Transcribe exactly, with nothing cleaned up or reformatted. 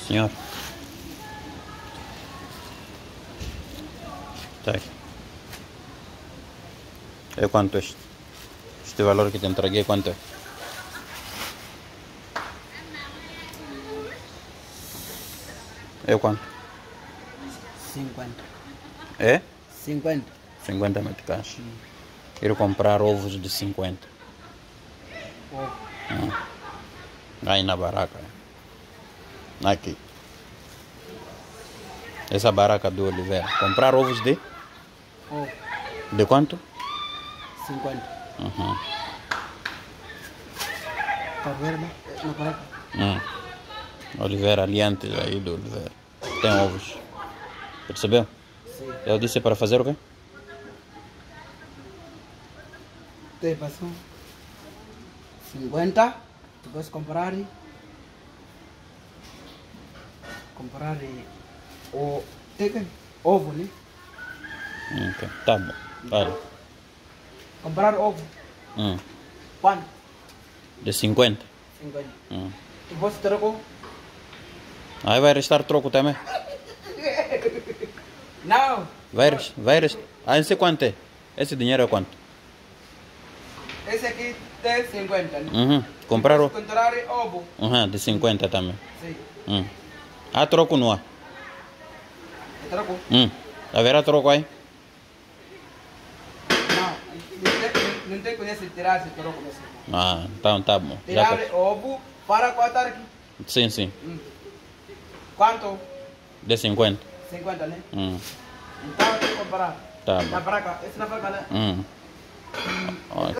Senhor. Tá aqui. É quanto este? Este valor que te entreguei, quanto é? É quanto? cinquenta. É? cinquenta. cinquenta meticais. Hum. Ir comprar ovos de cinquenta. Ovo. Hum. Aí na baraca. Aqui. Essa baraca do Oliveira. Comprar ovos de? Ovo. De quanto? cinquenta. Uhum. Tá vendo? Na baraca. Hum. Oliveira, ali antes aí do Oliveira. Tem ovos. Percebeu? Sim. Eu disse para fazer o quê? Te passou cinquenta. Depois comprar. Comprar o. Tem que. Ovo, né? Hum, ok. Tá bom. Vale. Comprar ovo. Hum. Quanto? De cinquenta. cinquenta. Hum. Depois trocou. Aí vai restar troco também? Não. Vai, vai restar. Ah, não sei quanto é. Esse dinheiro é quanto? Esse aqui tem cinquenta, né? Uhum. Compraram? Comprar ovo. Uhum, de cinquenta também. Sim. Hum. Há troco não há? Trocou. Hum. Haverá troco aí? Não. Não tem, não tem conhece tirar esse troco nesse. Ah, então tá bom. Tirar Já... ovo para quanto aqui? Sim, sim. Hum. Quanto? De cinquenta. cinquenta, né? Hum. Então eu tenho que comprar. Tá Na bom. braca. Esse não vai valer. Hum. Olha.